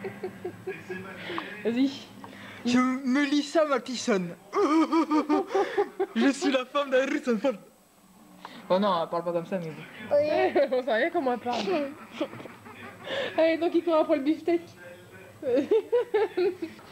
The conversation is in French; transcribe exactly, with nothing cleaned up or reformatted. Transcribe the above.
Vas-y. Je me lis ça, ma pissonne. Je suis la femme d'Harrison Ford. Oh non, elle parle pas comme ça, mais bon. Oui. On sait rien comment elle parle. Allez, donc il court après le beefsteak.